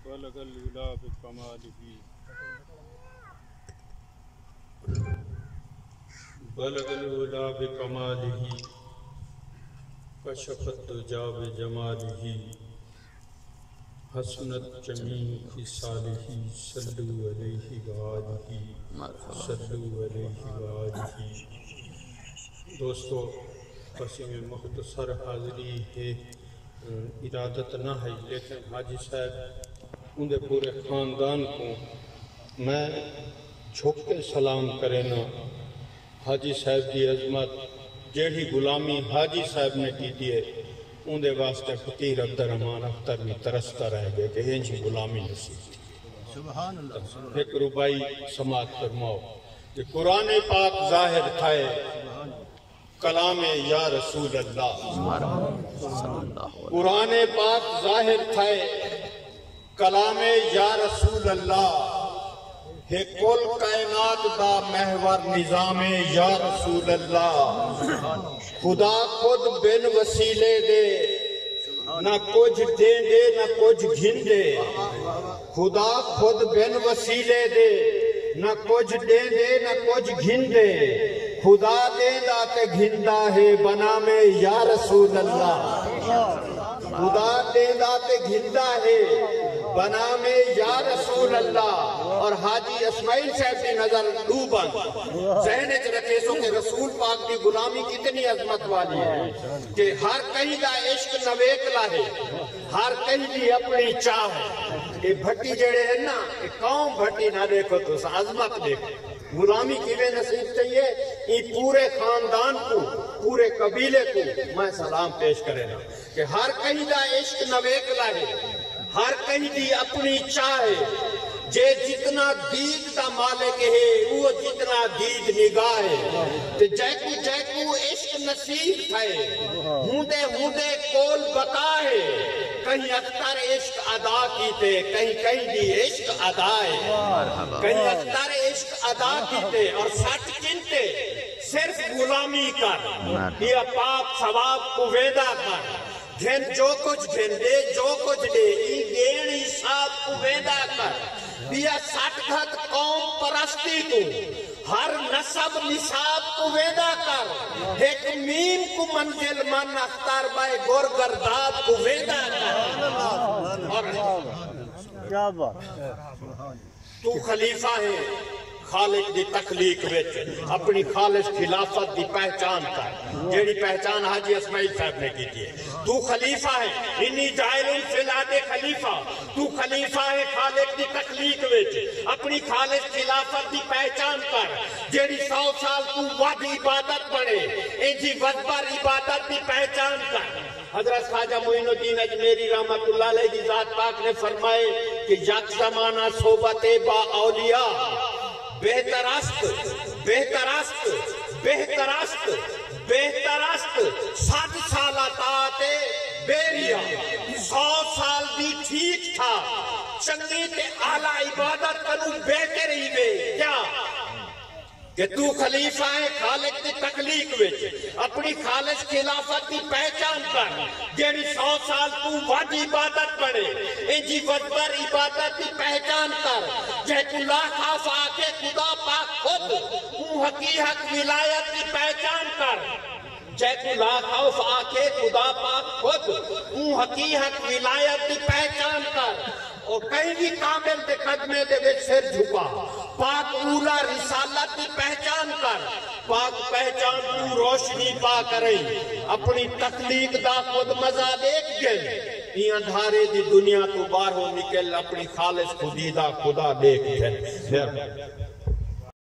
بلغ العلا بکمالہ بلغ العلا بکمالہ کشف الدجی بجمالہ حسنت جمیع خصالہ صلو علیہ وآلہ صلو علیہ وآلہ۔ دوستو قسم مختصر حاضری ہے، ارادت نہ ہے، لیکن حاجی صاحب اندے پورے خاندان کو میں جھک کے سلام کرنا۔ حاجی صاحب کی عظمت جیڑی غلامی حاجی صاحب نے کی دیئے اندے واسطے فقیر عبدالرحمن اختر میں ترستا رہ گئے کہ انجی غلامی نصیب تھی۔ سبحان اللہ۔ ایک ربائی سماعت فرماؤ کہ قرآن پاک ظاہر تھائے کلام یا رسول اللہ، قرآن پاک ظاہر تھائے کلام یا رسول اللہ، ہے کل کائنات دا محور نظام یا رسول اللہ۔ خدا خود بن وسیلے دے، نہ کچھ دے دے نہ کچھ گھن دے، خدا خود بن وسیلے دے، نہ کچھ دے دے نہ کچھ گھن دے، خدا دے دا تے گھندا ہے بنام یا رسول اللہ، خدا دے دا تے گھندا ہے بنام یا رسول اللہ۔ اور حاجی اسماعیل صاحب کی نظر ڈوبن ذہن چ رکھے سو کہ رسول پاک کی غلامی کتنی عظمت والی ہے کہ ہر کہیں دا عشق نویکلا ہے، ہر کہیں دی اپنی چاہ ہے۔ یہ بھٹی جڑے ہیں نا، قوم بھٹی نہ دیکھو تو عظمت دیکھو، غلامی کیویں نصیب چاہیے، یہ پورے خاندان کو، پورے قبیلے کو میں سلام پیش کرے نا کہ ہر کہیں دا عشق نویکلا ہے، ہر کہیں دی اپنی چاہ ہے، جے جتنا دید دا مالک ہے وہ جتنا دید نگاہ ہے، تے جیکو عشق نصیب تھائے ہوندے ہوندے کول بقا ہے، کہیں اختر عشق ادا کیتے کہیں دی عشق ادا ہے، کہیں اختر عشق ادا کیتے اور سچ چنتے صرف غلامی کر، یہ پاک ثواب کو ویدہ کر، گھن جو کچھ گھن دے جو کچھ دے، ای گین حساب کو ویدہ کر، بیا سٹ گھت قوم پرستی کو، ہر نسب نصاب کو ویدہ کر، ایک میم کو منزل من اختار بائے گور گرداد کو ویدہ کر۔ اور کیا بات، تو خلیفہ ہے خالق دی تخلیق وچ، اپنی خالص خلافت دی پہچان کر، جیڑی پہچان حاجی اسماعیل صاحب نے کی تھی۔ تو خلیفہ ہے، انی جائل فی الارض خلیفہ، تو خلیفہ ہے خالق دی تخلیق وچ، اپنی خالص خلافت دی پہچان کر، جیڑی 100 سال تو ود عبادت بڑے، انجی ودبر عبادت دی پہچان کر۔ حضرت خواجہ معین الدین اجمیری رحمت اللہ علیہ کی ذات پاک نے فرمائے کہ یک زمانہ صحبت با اولیاء بہتر است، بہتر است، بہتر است، بہتر است، 100 سال اطاعت بیریا، 100 سال بھی ٹھیک تھا، چنگی تے اعلیٰ عبادت کروں بہتر ہی وے کیا کہ تو خلیفہ ہے خالق دی تخلیق وچ، اپنی خالص خلافت دی پہچان کر، جیڑی 100 سال تو ود عبادت پڑے، انجی ودبر عبادت دی پہچان کر، جے تو لا خاف آکے خدا پاک خود، اون حقیقت ولایت دی پہچان کر، جے تو لا خوف آکے خدا پاک خود، اون حقیقت ولایت دی پہچان کر، اور کہیں بھی کامل دے قدمے دے وچ سر جھکا، پاک اولا رسالت دی پہچان کر، پاک پہچان تو روشنی پا کریں، اپنی تخلیق دا خود مزہ دیکھ گئے، یہ اندھارے دی دنیا تو باہر ہو نکل، اپنی خالص خودی دا خدا دیکھ گئے۔